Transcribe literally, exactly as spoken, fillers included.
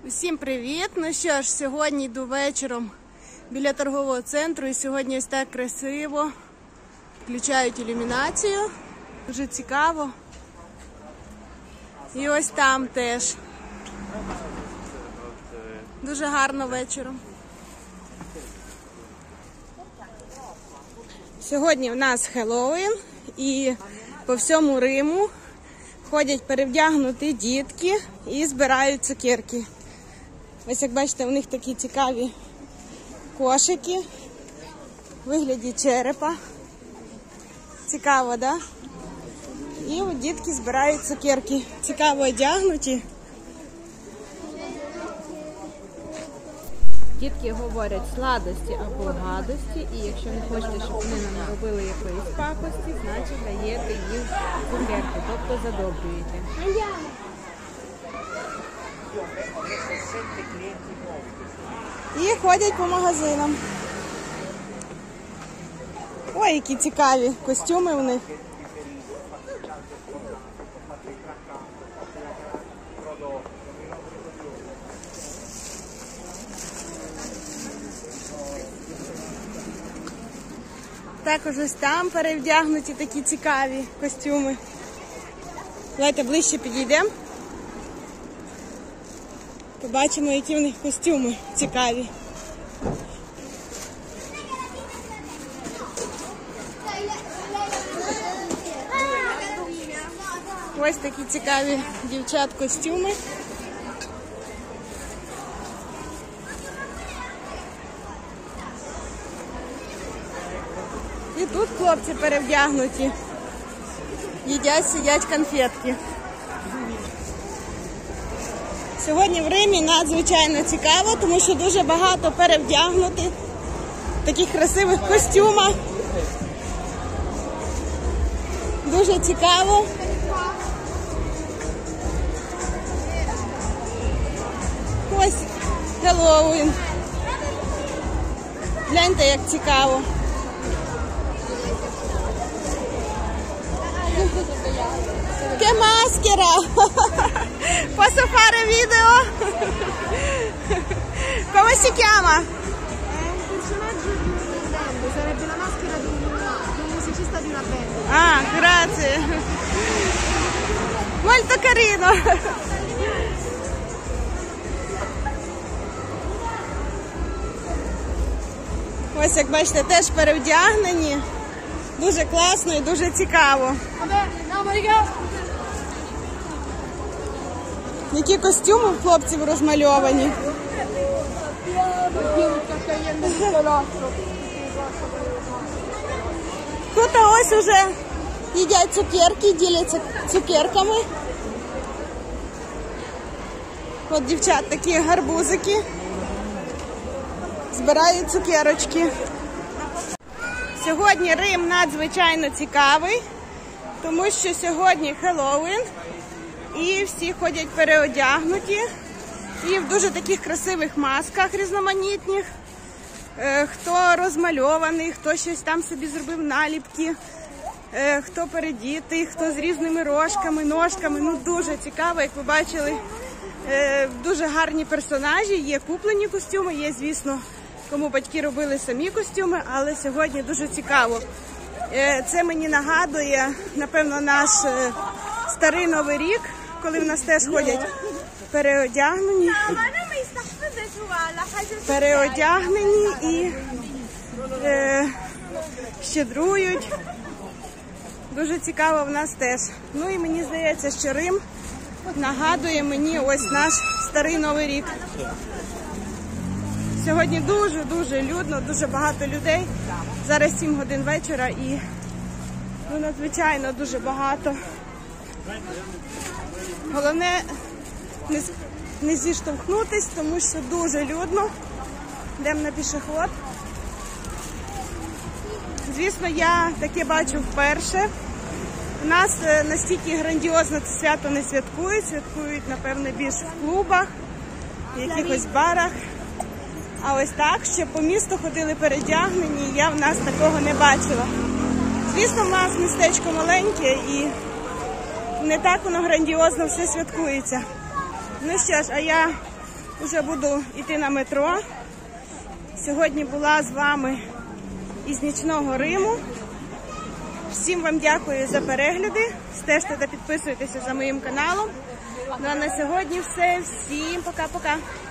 Усім привіт! Ну що ж, сьогодні йду вечором біля торгового центру і сьогодні ось так красиво включають ілюмінацію. Дуже цікаво. І ось там теж. Дуже гарно вечором. Сьогодні в нас Хеллоуін і по всьому Риму ходять перевдягнуті дітки і збирають цукерки. Ось як бачите, у них такі цікаві кошики у вигляді черепа. Цікаво, да? І от дітки збирають цукерки. Цікаво одягнуті. Дітки говорять сладості або гадості, і якщо не хочете, щоб вони нам робили якоїсь пакості, значить даєте їм цукерки, тобто задобрюєте. І ходять по магазинам. Ой, які цікаві костюми у них. Також ось там перевдягнуті такі цікаві костюми. Давайте ближче підійдемо. Побачимо, які в них костюми цікаві. Ось такі цікаві дівчат костюми. І тут хлопці перевдягнуті. Їдять, сидять конфетки. Сьогодні в Римі надзвичайно цікаво, тому що дуже багато перевдягнутих в таких красивих костюмах. Дуже цікаво. Ось Хеллоуін. Гляньте, як цікаво. Che maschera! Posso fare video? Come si chiama? È un personaggio di una band, sarebbe la maschera di un, di un musicista di una band. Ah, grazie. Molto carino. Ось, як бачите, теж перевдягнені. Дуже класно і дуже цікаво. Які костюми в хлопців розмальовані. Тут ось уже їдять цукерки, діляться цукерками. От дівчат такі гарбузики. Збирають цукерочки. Сьогодні Рим надзвичайно цікавий, тому що сьогодні Хеллоуін. І всі ходять переодягнуті, і в дуже таких красивих масках різноманітних. Хто розмальований, хто щось там собі зробив наліпки, хто передітий, хто з різними рожками, ножками. Ну, дуже цікаво, як ви бачили, дуже гарні персонажі. Є куплені костюми, є, звісно, кому батьки робили самі костюми, але сьогодні дуже цікаво. Це мені нагадує, напевно, наш старий Новий рік, коли в нас теж ходять переодягнені, переодягнені і е, щедрують. Дуже цікаво в нас теж. Ну і мені здається, що Рим нагадує мені ось наш старий Новий рік. Сьогодні дуже-дуже людно, дуже багато людей. Зараз сім годин вечора і ну, надзвичайно дуже багато. Головне не, не зіштовхнутись, тому що дуже людно. Йдемо на пішохід. Звісно, я таке бачу вперше. У нас настільки грандіозно це свято не святкують. Святкують, напевно, більш в клубах, в якихось барах. А ось так, що по місту ходили передягнені, я в нас такого не бачила. Звісно, в нас містечко маленьке і не так воно грандіозно все святкується. Ну що ж, а я Уже буду йти на метро. Сьогодні була з вами із нічного Риму. Всім вам дякую за перегляди. Стежте та підписуйтеся за моїм каналом. Ну а на сьогодні все. Всім пока-пока.